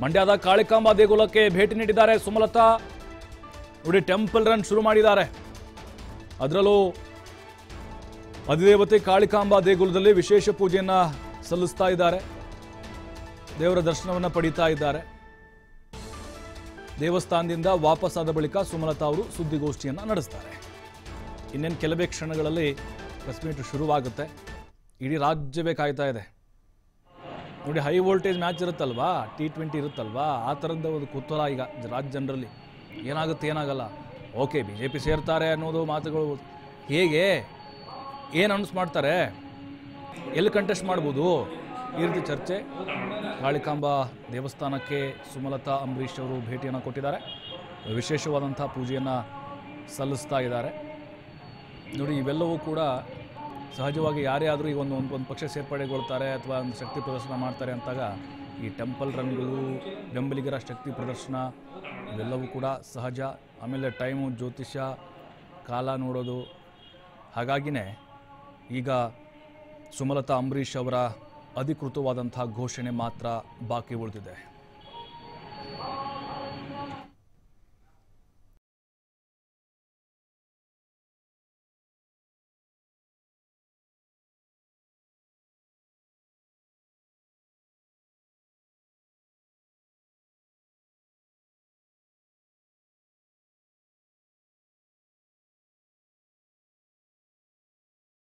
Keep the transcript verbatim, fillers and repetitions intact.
ಮಂಡ್ಯದ ಕಾಳಿಕಾಂಬಾ ದೇಗುಲಕ್ಕೆ ಭೇಟಿ ನೀಡಿದ್ದಾರೆ ಸುಮಲತಾ. ನೋಡಿ, ಟೆಂಪಲ್ ರನ್ ಶುರು ಮಾಡಿದ್ದಾರೆ. ಅದರಲ್ಲೂ ಅಧಿದೇವತೆ ಕಾಳಿಕಾಂಬಾ ದೇಗುಲದಲ್ಲಿ ವಿಶೇಷ ಪೂಜೆಯನ್ನ ಸಲ್ಲಿಸ್ತಾ ಇದ್ದಾರೆ. ದೇವರ ದರ್ಶನವನ್ನ ಪಡೀತಾ ಇದ್ದಾರೆ. ದೇವಸ್ಥಾನದಿಂದ ವಾಪಸ್ಸಾದ ಬಳಿಕ ಸುಮಲತಾ ಅವರು ಸುದ್ದಿಗೋಷ್ಠಿಯನ್ನ ನಡೆಸ್ತಾರೆ. ಇನ್ನೇನು ಕೆಲವೇ ಕ್ಷಣಗಳಲ್ಲಿ ಪ್ರೆಸ್ ಮೀಟ್ ಶುರುವಾಗುತ್ತೆ. ಇಡೀ ರಾಜ್ಯವೇ ಕಾಯ್ತಾ ಇದೆ. ನೋಡಿ, ಹೈ ವೋಲ್ಟೇಜ್ ಮ್ಯಾಚ್ ಇರುತ್ತಲ್ವಾ, ಟಿ ಟ್ವೆಂಟಿ ಇರುತ್ತಲ್ವಾ, ಆ ಥರದ ಒಂದು ಕುತೂಹಲ ಈಗ ರಾಜ್ಯ ಜನರಲ್ಲಿ. ಏನಾಗುತ್ತೆ ಏನಾಗಲ್ಲ, ಓಕೆ ಬಿ ಜೆ ಪಿ ಸೇರ್ತಾರೆ ಅನ್ನೋದು ಮಾತುಗಳು, ಹೇಗೆ ಏನು ಅನೌನ್ಸ್ ಮಾಡ್ತಾರೆ, ಎಲ್ಲಿ ಕಂಟೆಸ್ಟ್ ಮಾಡ್ಬೋದು, ಈ ರೀತಿ ಚರ್ಚೆ. ಕಾಳಿಕಾಂಬಾ ದೇವಸ್ಥಾನಕ್ಕೆ ಸುಮಲತಾ ಅಂಬರೀಷ್ ಅವರು ಭೇಟಿಯನ್ನು ಕೊಟ್ಟಿದ್ದಾರೆ. ವಿಶೇಷವಾದಂಥ ಪೂಜೆಯನ್ನು ಸಲ್ಲಿಸ್ತಾ ಇದ್ದಾರೆ. ನೋಡಿ, ಇವೆಲ್ಲವೂ ಕೂಡ ಸಹಜವಾಗಿ ಯಾರೇ ಆದರೂ ಈಗ ಒಂದು ಒಂದು ಪಕ್ಷ ಸೇರ್ಪಡೆಗೊಳ್ತಾರೆ ಅಥವಾ ಒಂದು ಶಕ್ತಿ ಪ್ರದರ್ಶನ ಮಾಡ್ತಾರೆ ಅಂತಾಗ ಈ ಟೆಂಪಲ್ ರನ್ಗಳು, ಬೆಂಬಲಿಗರ ಶಕ್ತಿ ಪ್ರದರ್ಶನ ಇವೆಲ್ಲವೂ ಕೂಡ ಸಹಜ. ಆಮೇಲೆ ಟೈಮು, ಜ್ಯೋತಿಷ್ಯ, ಕಾಲ ನೋಡೋದು. ಹಾಗಾಗಿನೇ ಈಗ ಸುಮಲತಾ ಅಂಬರೀಷ್ ಅವರ ಅಧಿಕೃತವಾದಂಥ ಘೋಷಣೆ ಮಾತ್ರ ಬಾಕಿ ಉಳಿದಿದೆ.